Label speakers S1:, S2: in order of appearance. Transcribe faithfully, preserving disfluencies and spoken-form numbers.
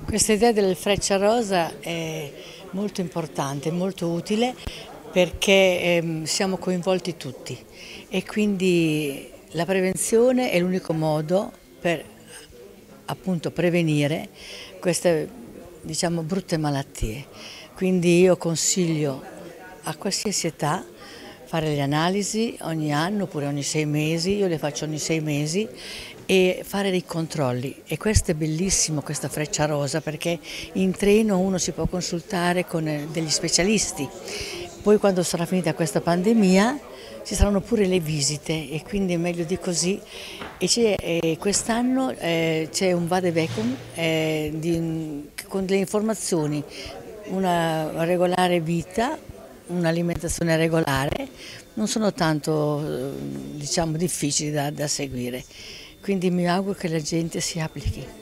S1: Questa idea del Frecciarosa è molto importante, molto utile perché ehm, siamo coinvolti tutti e quindi la prevenzione è l'unico modo per appunto prevenire queste, diciamo, brutte malattie. Quindi io consiglio a qualsiasi età fare le analisi ogni anno oppure ogni sei mesi, io le faccio ogni sei mesi, e fare dei controlli. E questo è bellissimo, questa Frecciarosa, perché in treno uno si può consultare con eh, degli specialisti. Poi quando sarà finita questa pandemia ci saranno pure le visite e quindi è meglio di così. E, e quest'anno eh, c'è un vademecum eh, di, con delle informazioni, una regolare vita, un'alimentazione regolare, non sono tanto diciamo, difficili da, da seguire, quindi mi auguro che la gente si applichi.